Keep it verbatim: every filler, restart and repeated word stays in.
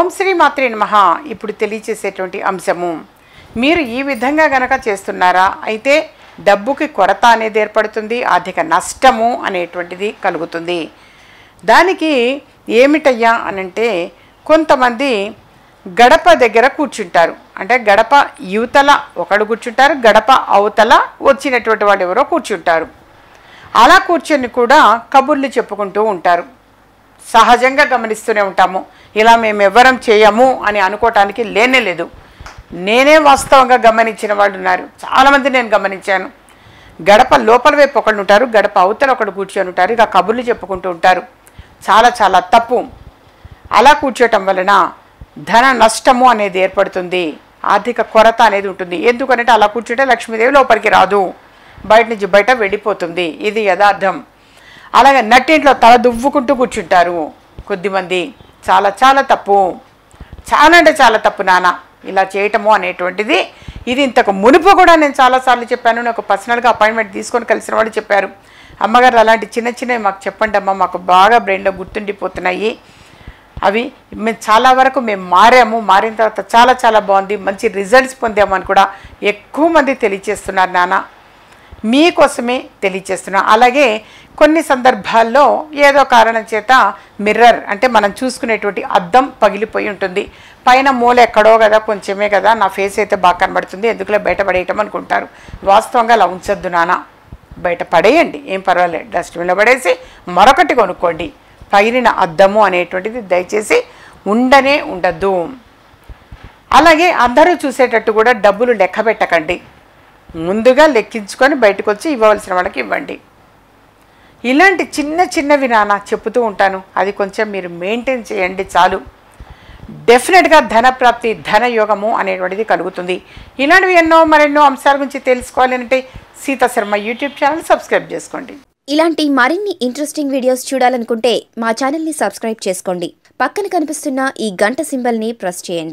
ఓం శ్రీ మాత్రే నమః. ఇప్పుడు తెలియచేసేటువంటి అంశము, మీరు ఈ విధంగా గనక చేస్తున్నారా అయితే డబ్బుకి కొరత అనేది ఏర్పడుతుంది, ఆర్థిక నష్టము అనేటువంటిది కలుగుతుంది. దానికి ఏమిటయ్యా అనంటే, కొంతమంది గడప దగ్గర కూర్చుంటారు. అంటే గడప యువతల ఒకడు కూర్చుంటారు, గడప అవతల వచ్చినటువంటి వాళ్ళు ఎవరో కూర్చుంటారు. అలా కూర్చొని కూడా కబుర్లు చెప్పుకుంటూ ఉంటారు. సహజంగా గమనిస్తూనే ఉంటాము. ఇలా మేము ఎవ్వరం చేయము అని అనుకోవటానికి లేనే లేదు. నేనే వాస్తవంగా గమనించిన వాళ్ళు ఉన్నారు, చాలామంది నేను గమనించాను. గడప లోపల వైపు ఒకడు ఉంటారు, గడప అవతల ఒకడు కూర్చొని ఉంటారు, ఇక కబుర్లు చెప్పుకుంటూ ఉంటారు. చాలా చాలా తప్పు. అలా కూర్చోటం వలన ధన నష్టము అనేది ఏర్పడుతుంది, ఆర్థిక కొరత అనేది ఉంటుంది. ఎందుకంటే అలా కూర్చుంటే లక్ష్మీదేవి లోపలికి రాదు, బయట నుంచి బయట వెళ్ళిపోతుంది. ఇది యథార్థం. అలాగే నట్టింట్లో తల దువ్వుకుంటూ కూర్చుంటారు కొద్దిమంది. చాలా చాలా తప్పు, చాలా అంటే చాలా తప్పు నాన్న ఇలా చేయటము అనేటువంటిది. ఇది ఇంతకు మునుపు కూడా నేను చాలాసార్లు చెప్పాను. నాకు పర్సనల్గా అపాయింట్మెంట్ తీసుకొని కలిసిన వాళ్ళు చెప్పారు, అమ్మగారు అలాంటి చిన్న చిన్నవి మాకు చెప్పండి అమ్మ, మాకు బాగా బ్రెయిన్లో గుర్తుండిపోతున్నాయి అవి. మేము చాలా వరకు మేము మారాము, మారిన తర్వాత చాలా చాలా బాగుంది, మంచి రిజల్ట్స్ పొందామని కూడా ఎక్కువ మంది తెలియచేస్తున్నారు నాన్న. మీకోసమే తెలియచేస్తున్నా. అలాగే కొన్ని సందర్భాల్లో ఏదో కారణం చేత మిర్రర్ అంటే మనం చూసుకునేటువంటి అద్దం పగిలిపోయి ఉంటుంది. పైన మూల ఎక్కడో కదా, కొంచెమే కదా, నా ఫేస్ అయితే బాగా కనబడుతుంది, ఎందుకులే బయట పడేయటం అనుకుంటారు. వాస్తవంగా అలా ఉంచొద్దు నాన్న, బయట పడేయండి, ఏం పర్వాలేదు, డస్ట్బిన్లో పడేసి మరొకటి కొనుక్కోండి. పగిలిన అద్దము అనేటువంటిది దయచేసి ఉండనే ఉండద్దు. అలాగే అందరూ చూసేటట్టు కూడా డబ్బులు లెక్క పెట్టకండి, ముందుగా లెక్కించుకొని బయటకు వచ్చి ఇవ్వవలసిన వాళ్ళకి ఇవ్వండి. ఇలాంటి చిన్న చిన్నవి నాన్న చెప్తూ ఉంటాను, అది కొంచెం మీరు మెయింటైన్ చేయండి చాలు. డెఫినెట్గా ధనప్రాప్తి, ధనయోగము అనేటువంటిది కలుగుతుంది. ఇలాంటివి ఎన్నో మరెన్నో అంశాల గురించి తెలుసుకోవాలి అంటే Sita Sharma YouTube channel subscribe చేసుకోండి. ఇలాంటి మరిన్ని ఇంట్రెస్టింగ్ వీడియోస్ చూడాలనుకుంటే మా ఛానల్ని సబ్స్క్రైబ్ చేసుకోండి. పక్కన కనిపిస్తున్న ఈ గంట సింబల్ని ప్రెస్ చేయండి.